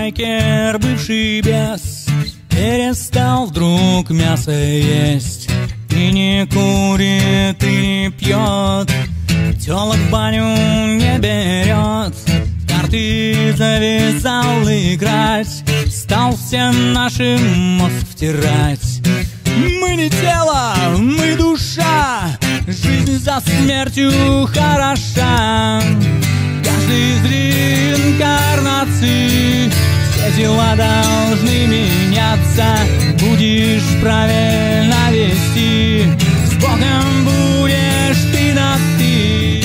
байкер, бывший бес, перестал вдруг мясо есть. И не курит, и не пьет, тёлок в баню не берет, карты завязал играть, стал всем нашим мозг втирать. Мы не тело, мы душа, жизнь за смертью хороша. Каждый из реинкарнаций все дела должны меняться. Будешь правильно вести, с Богом будешь ты на ты.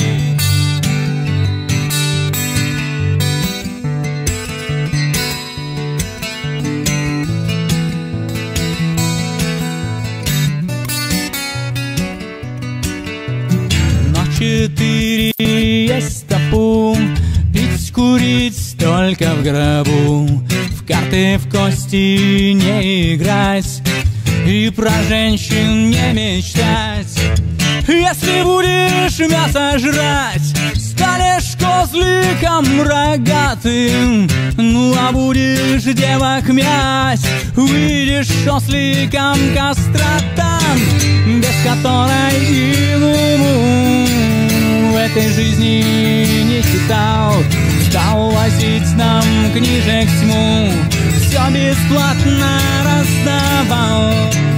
Но 4 есть табу, пить, курить только в гробу, в карты, в кости не играть и про женщин не мечтать. Если будешь мясо жрать, станешь козликом рогатым. Ну а будешь девок мять, выйдешь осликом кастратом, без которой иному в этой жизни не читал. Стал возить нам книжек тьму, все бесплатно раздавал.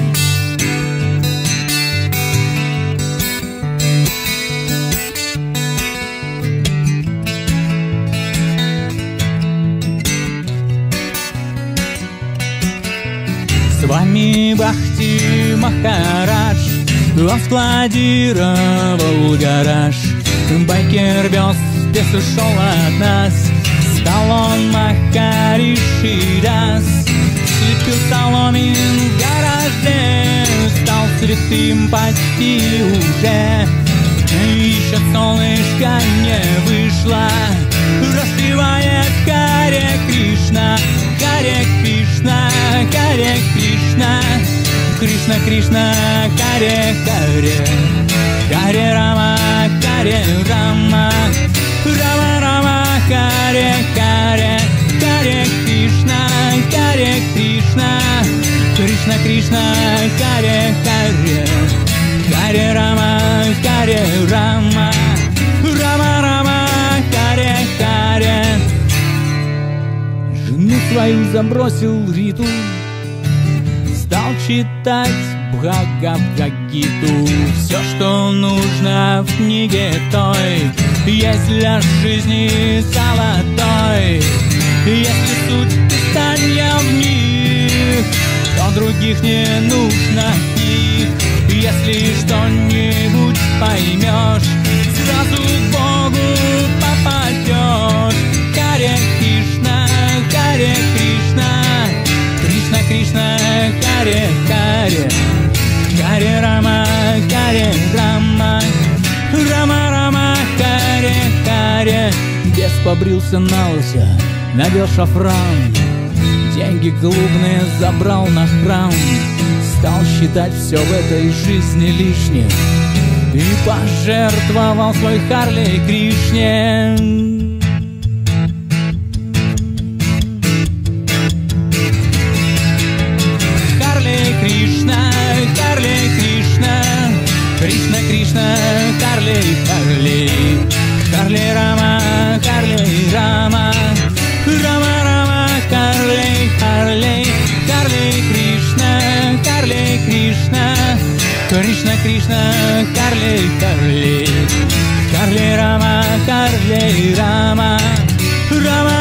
С вами Бахти Махарадж, он складировал гараж. Байкер без ушел от нас, стал он Махариши Дас. Слепил соломин в гараже, стал святым почти уже. Еще солнышко не вышло, распевает Харе Кришна, Харе Кришна, Харе Кришна, Кришна Кришна, Харе Харе, Харе Рама, Харе Рама, Рама Рама, Харе Харе, Харе Кришна, Харе Кришна, Кришна Кришна, Харе Харе, Харе Рама, Харе Рама, Рама Рама, Харе Харе. Жену свою забросил Риту, стал читать Бхагавад-гиту. Все, что нужно в книге той, есть для жизни золотой. Если суть писания в них, то других не нужно их. Если что-нибудь поймешь, сразу к Богу попадешь. Харе Кришна, Харе Кришна, Кришна Кришна, Харе Харе, Харе Рама, Харе Рама, Рама Рама, Харе Харе. Бес побрился на лысо, надел шафран, деньги клубные забрал на храм. Стал считать все в этой жизни лишним и пожертвовал свой Харли Кришне. Кришна, Харли Кришна, Кришна Кришна, Харли Харли, Харли Рама, Харли Рама, Рама Рама, Харли Харли, Харли Кришна, Харли Кришна, Кришна Кришна, Харли Харли, Харли Рама, Харли Рама, Рама